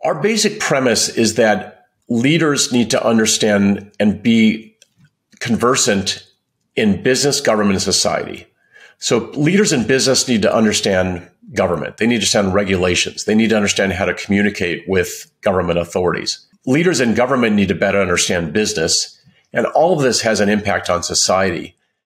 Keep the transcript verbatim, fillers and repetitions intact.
Our basic premise is that leaders need to understand and be conversant in business, government, and society. So leaders in business need to understand government. They need to understand regulations. They need to understand how to communicate with government authorities. Leaders in government need to better understand business. And all of this has an impact on society.